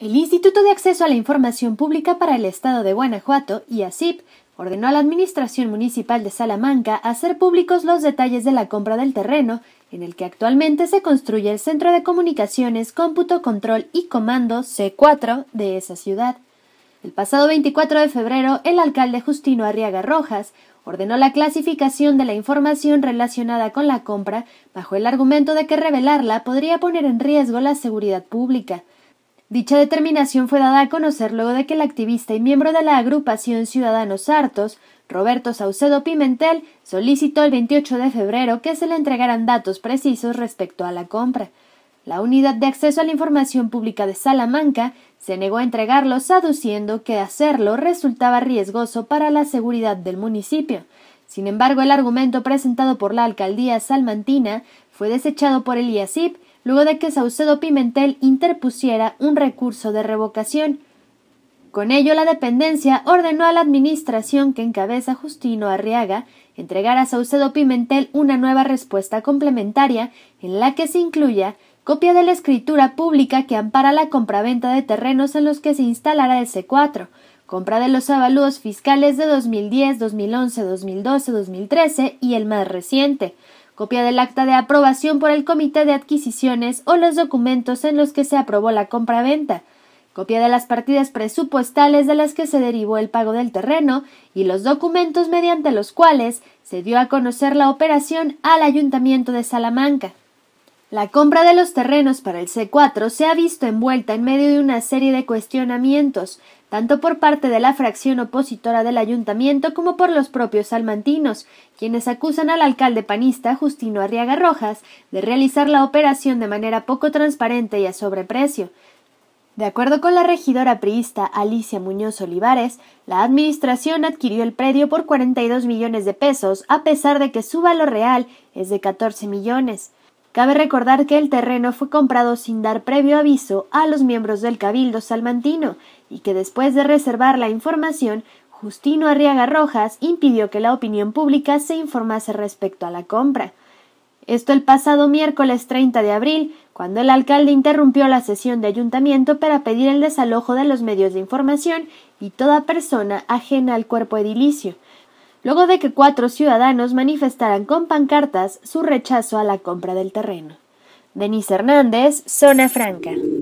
El Instituto de Acceso a la Información Pública para el Estado de Guanajuato, IACIP, ordenó a la Administración Municipal de Salamanca hacer públicos los detalles de la compra del terreno en el que actualmente se construye el Centro de Comunicaciones, Cómputo, Control y Comando C4 de esa ciudad. El pasado 24 de febrero, el alcalde Justino Arriaga Rojas ordenó la clasificación de la información relacionada con la compra bajo el argumento de que revelarla podría poner en riesgo la seguridad pública. Dicha determinación fue dada a conocer luego de que el activista y miembro de la agrupación Ciudadanos Hartos, Roberto Saucedo Pimentel, solicitó el 28 de febrero que se le entregaran datos precisos respecto a la compra. La Unidad de Acceso a la Información Pública de Salamanca se negó a entregarlos, aduciendo que hacerlo resultaba riesgoso para la seguridad del municipio. Sin embargo, el argumento presentado por la alcaldía salmantina fue desechado por el IACIP, luego de que Saucedo Pimentel interpusiera un recurso de revocación. Con ello, la dependencia ordenó a la administración que encabeza Justino Arriaga entregar a Saucedo Pimentel una nueva respuesta complementaria en la que se incluya copia de la escritura pública que ampara la compraventa de terrenos en los que se instalará el C4, compra de los avalúos fiscales de 2010, 2011, 2012, 2013 y el más reciente, copia del acta de aprobación por el Comité de Adquisiciones o los documentos en los que se aprobó la compraventa, copia de las partidas presupuestales de las que se derivó el pago del terreno y los documentos mediante los cuales se dio a conocer la operación al Ayuntamiento de Salamanca. La compra de los terrenos para el C4 se ha visto envuelta en medio de una serie de cuestionamientos, tanto por parte de la fracción opositora del ayuntamiento como por los propios salmantinos, quienes acusan al alcalde panista Justino Arriaga Rojas de realizar la operación de manera poco transparente y a sobreprecio. De acuerdo con la regidora priista Alicia Muñoz Olivares, la administración adquirió el predio por 42 millones de pesos, a pesar de que su valor real es de 14 millones. Cabe recordar que el terreno fue comprado sin dar previo aviso a los miembros del Cabildo salmantino y que después de reservar la información, Justino Arriaga Rojas impidió que la opinión pública se informase respecto a la compra. Esto el pasado miércoles 30 de abril, cuando el alcalde interrumpió la sesión de ayuntamiento para pedir el desalojo de los medios de información y toda persona ajena al cuerpo edilicio, luego de que 4 ciudadanos manifestaran con pancartas su rechazo a la compra del terreno. Denise Hernández, Zona Franca.